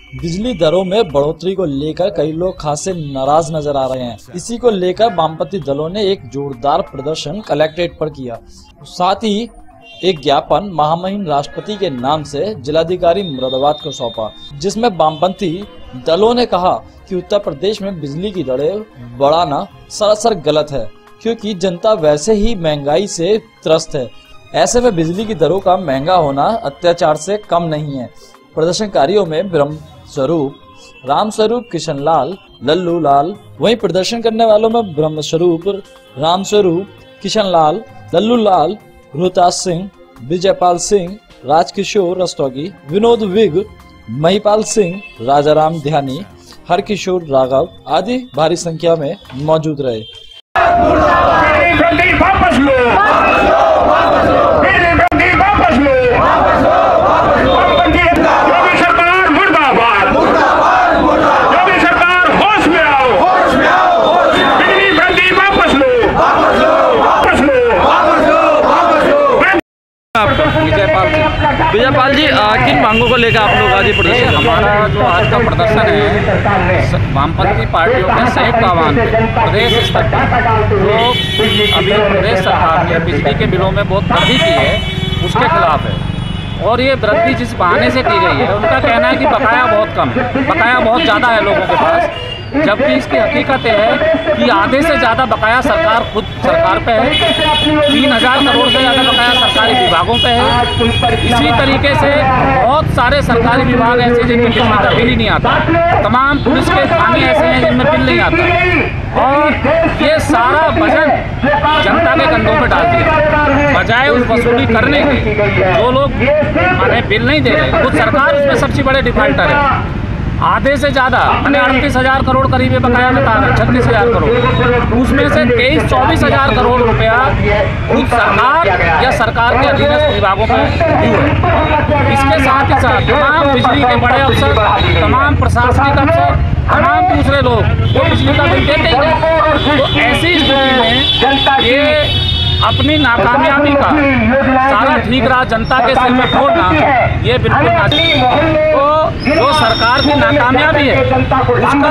बिजली दरों में बढ़ोतरी को लेकर कई लोग खासे नाराज नजर आ रहे हैं। इसी को लेकर वामपंथी दलों ने एक जोरदार प्रदर्शन कलेक्ट्रेट पर किया। साथ ही एक ज्ञापन महामहिम राष्ट्रपति के नाम से जिलाधिकारी मुरादाबाद को सौंपा, जिसमें वामपंथी दलों ने कहा कि उत्तर प्रदेश में बिजली की दरें बढ़ाना सरासर गलत है, क्योंकि जनता वैसे ही महंगाई से त्रस्त है। ऐसे में बिजली की दरों का महंगा होना अत्याचार से कम नहीं है। प्रदर्शनकारियों में ब्रह्म स्वरूप, राम स्वरूप, किशन लाल, लल्लू लाल, वहीं प्रदर्शन करने वालों में ब्रह्म स्वरूप, राम स्वरूप, किशन लाल, लल्लू लाल, रोहतास सिंह, विजयपाल सिंह, राजकिशोर रस्तोगी, विनोद विग, महिपाल सिंह, राजाराम ध्यानी, हरकिशोर राघव आदि भारी संख्या में मौजूद रहे। विजयपाल जी, किन मांगों को लेकर आप लोग आज ये प्रदर्शन? हमारा जो आज का प्रदर्शन है वामपंथी पार्टियों के संयुक्त आह्वान पे प्रदेश स्तर पर जो अभी प्रदेश सरकार ने बिजली के बिलों में बहुत वृद्धि की है उसके खिलाफ है। और ये वृद्धि जिस बहाने से की गई है, उनका कहना है कि बकाया बहुत कम है, बकाया बहुत ज़्यादा है लोगों के पास, जबकि इसकी हकीकत है कि आधे से ज़्यादा बकाया सरकार पे है। 3000 करोड़ से ज़्यादा बकाया सरकारी विभागों पे है। इसी तरीके से बहुत सारे सरकारी विभाग ऐसे जिनमें बिजली का बिल ही नहीं आता, तमाम पुलिस के थाने ऐसे हैं जिनमें बिल नहीं आता, और ये सारा वजन जनता के कंधों पर डाल दिया। बजाय उस वसूली करने के जो लोग माने बिल नहीं दे रहे, खुद सरकार उसमें सबसे बड़े डिफाल्टर है। आधे से ज़्यादा मैंने 38,000 करोड़ करीब बकाया बता रहा है, 36,000 करोड़, उसमें से 23-24,000 करोड़ रुपया खुद सरकार या सरकार के अधीनस्थ विभागों में ड्यू है। इसके साथ ही साथ तमाम बिजली के बड़े अफसर, तमाम प्रशासनिक अफसर, तमाम दूसरे लोग वो बिजली का बिल देते ही नहीं। तो ऐसी स्थिति में ये अपनी नाकामयाबी का सारा ठीक रहा जनता के सिर में फोड़ना ये बिल्कुल ना। तो जो सरकार की नाकामयाबी है उसका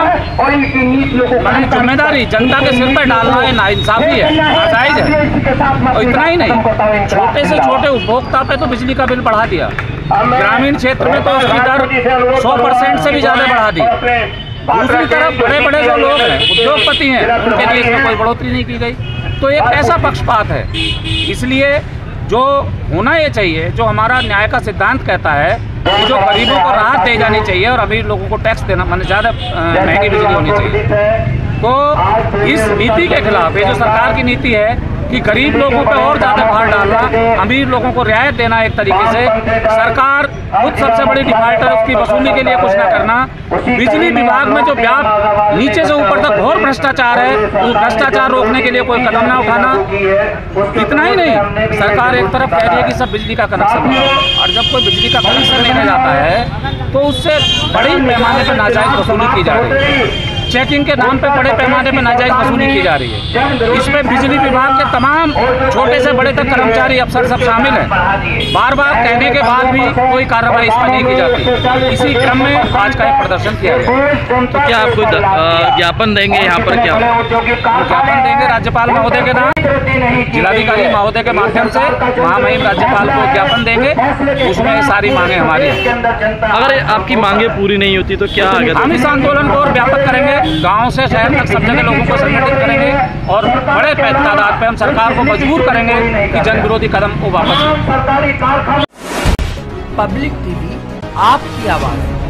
तमाम जिम्मेदारी जनता के सिर पर डालना है नाइंसाफी है, नाजायज है। और इतना ही नहीं, छोटे से छोटे उपभोक्ता पे तो बिजली का बिल बढ़ा दिया, ग्रामीण क्षेत्र में तो उसकी दर 100% से भी ज़्यादा बढ़ा दी। दूसरी तरफ बड़े बड़े जो लोग हैं, उद्योगपति हैं, उनके लिए इसमें कोई बढ़ोतरी नहीं की गई। तो ये कैसा पक्षपात है? इसलिए जो होना ये चाहिए, जो हमारा न्याय का सिद्धांत कहता है कि जो गरीबों को राहत दी जानी चाहिए और अमीर लोगों को टैक्स देना, माने ज़्यादा महंगी बिजली होनी चाहिए। तो इस नीति के खिलाफ ये जो सरकार की नीति है कि गरीब लोगों पे और ज़्यादा भार डालना, अमीर लोगों को रियायत देना, एक तरीके से सरकार खुद सबसे बड़ी डिफाल्टर, उसकी वसूली के लिए कुछ ना करना, बिजली विभाग में जो व्याप नीचे से ऊपर तक घोर भ्रष्टाचार है, उस भ्रष्टाचार रोकने के लिए कोई कदम ना उठाना। इतना ही नहीं, सरकार एक तरफ कह रही है कि सब बिजली का कनेक्शन है, और जब कोई बिजली का कनेक्शन लेने जाता है तो उससे बड़ी पैमाने पर नाजायज वसूली की जा रही है। चेकिंग के नाम पे बड़े पैमाने पर नाजायज वसूली की जा रही है। इसमें बिजली विभाग के तमाम छोटे से बड़े तक कर्मचारी, अफसर सब शामिल हैं। बार बार कहने के बाद भी कोई कार्रवाई इस पर नहीं की जाती। इसी क्रम में आज का एक प्रदर्शन किया गया। तो क्या आप कोई ज्ञापन देंगे यहाँ पर? क्या ज्ञापन देंगे राज्यपाल महोदय के नाम, जिलाधिकारी महोदय के माध्यम से महामहिम राज्यपाल को ज्ञापन देंगे, उसमें सारी मांगे हमारी। अगर आपकी मांगे पूरी नहीं होती तो क्या आगे? हम इस आंदोलन को और व्यापक करेंगे, गांव से शहर तक सब जगह लोगों को संगठित करेंगे और बड़े तादाद पे हम सरकार को मजबूर करेंगे कि जन विरोधी कदम को वापस लें। पब्लिक टीवी, आपकी आवाज़।